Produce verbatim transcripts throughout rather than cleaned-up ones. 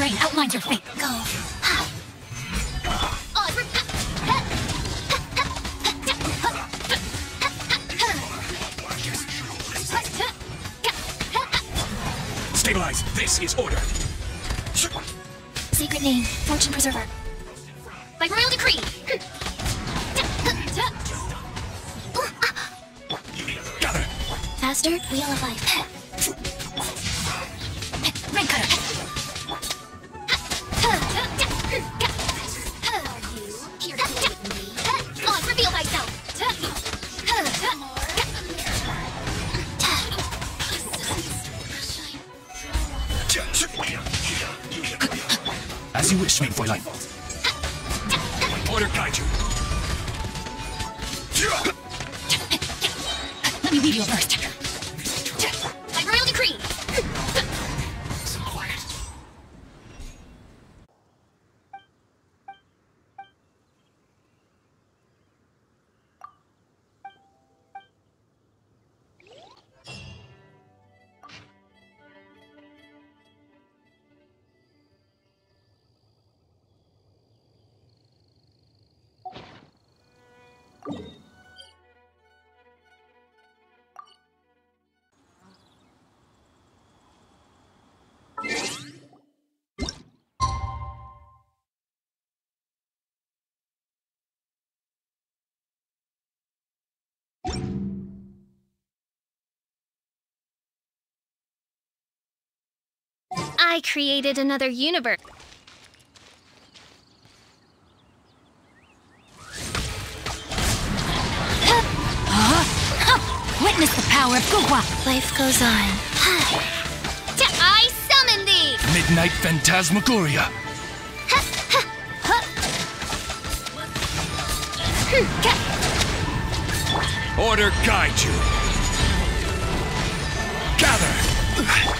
terrain outlines your fate. Go. Stabilize. This is order. Sacred name, Fortune Preserver. By royal decree. Gather. Faster, wheel of life. Ring cutter. On, reveal thyself. As you wish, main Fräulein. Order guide you. Let me lead you first. By royal decree. I created another universe. Huh? Witness the power of Guhua. Life goes on. I summon thee! Midnight Phantasmagoria. Order guide you. Gather.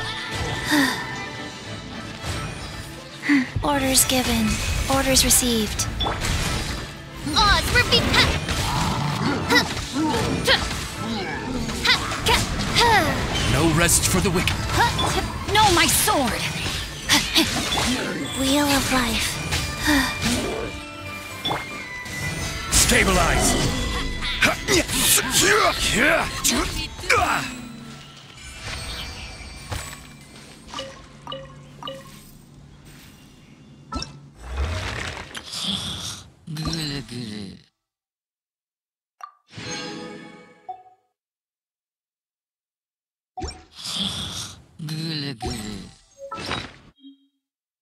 Orders given. Orders received. Oz, repeat! No rest for the wicked. No, my sword! Wheel of life. Stabilize.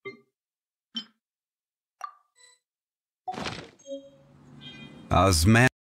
As man